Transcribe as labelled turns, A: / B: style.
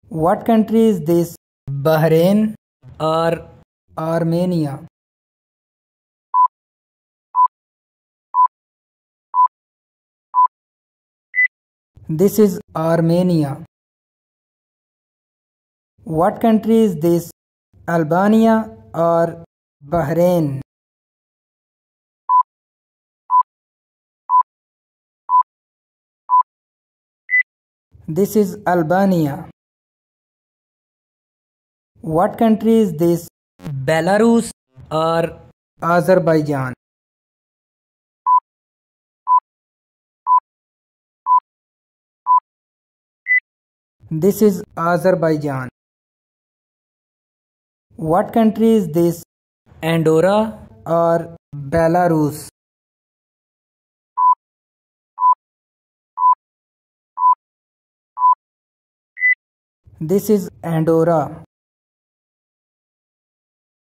A: What country is this? Bahrain or Armenia? This is Armenia. What country is this? Albania or Bahrain? This is Albania. What country is this? Belarus or Azerbaijan? This is Azerbaijan. What country is this? Andorra or Belarus? This is Andorra.